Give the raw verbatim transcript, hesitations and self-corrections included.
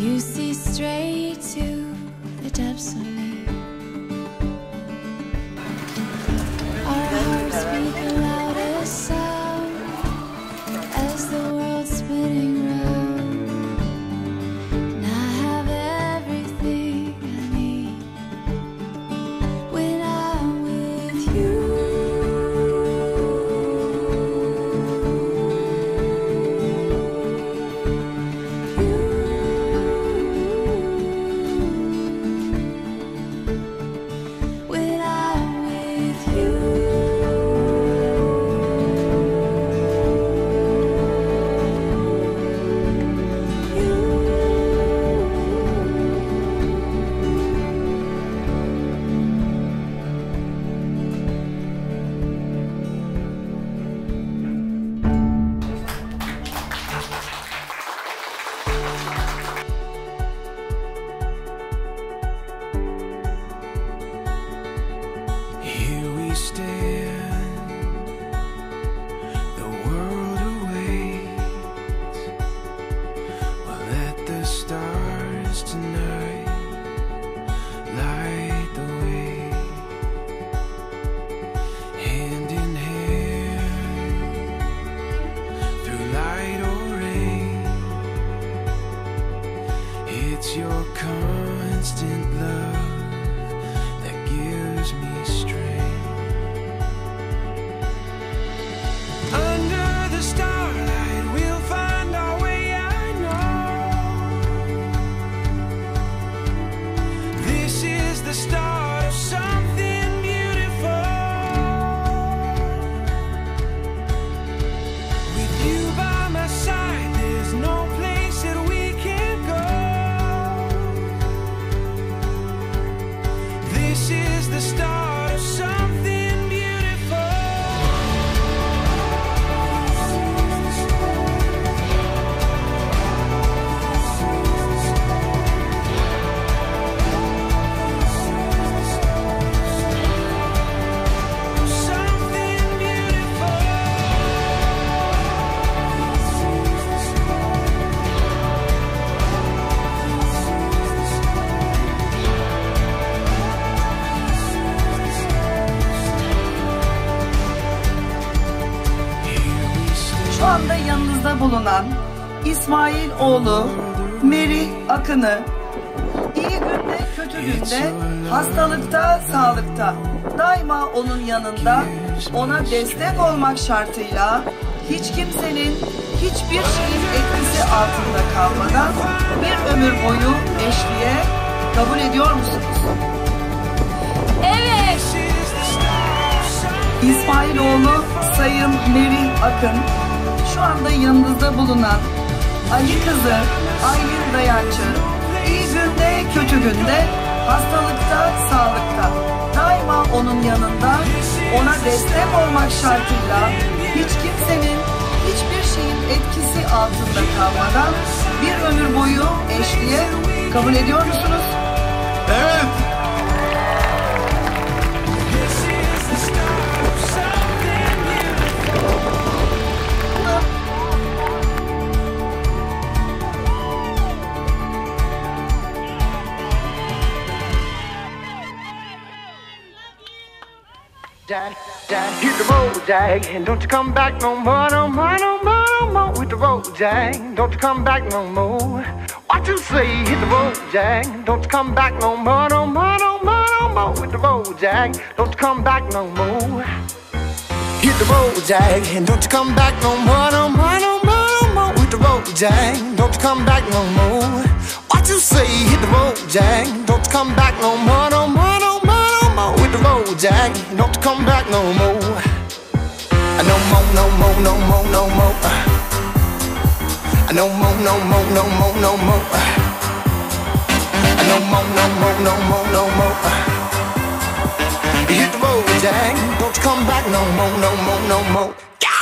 You see straight to the depths of me. Our hearts beat the loudest sound as the world's spinning round. And I have everything I need when I'm with you. When I'm with you. Here we stand, the world awaits. We'll let the stars tonight light the way. Hand in hand, through light or rain. It's your constant love that gives me strength. Under the starlight, we'll find our way, I know. This is the start of something beautiful. With you by my side, there's no place that we can't go. This is the start of something beautiful. Something beautiful. Şu anda yanınızda bulunan İsmail oğlu Merih Akın'ı iyi günde kötü günde, hastalıkta sağlıkta daima onun yanında, ona destek olmak şartıyla hiç kimsenin hiçbir şeyin etkisi altında kalmadan bir ömür boyu eşliğe kabul ediyor musunuz? Evet. İsmailoğlu Sayın Merih Akın, şu anda yanınızda bulunan Ali kızı Aylin Dayancı, iyi günde kötü günde, hastalıkta sağlıkta daima onun yanında, ona destek olmak şartıyla hiç kimsenin hiçbir şeyin etkisi altında kalmadan bir ömür boyu eşliğe kabul ediyor musunuz? Evet. Jack, Jack, hit the road, Jack, and don't you come back no more, no more, no more, no more. With the road, Jack, don't you come back no more. What you say? Hit the road, Jack, don't you come back no more, no more, no more, no more. With the road, Jack, don't you come back no more. Hit the road, Jack, and don't you come back no more, no more, no more, no more. With the road, Jack, don't you come back no more. What you say? Hit the road, Jack, don't you come back no more, no more, no more. With the road, Jack, don't you come back no more. No more, no more, no more, no more. No more, no more, no more, no more. No more, no more, no more, no more. Hit the road, Jack, don't you come back no more, no more, no more. Yeah!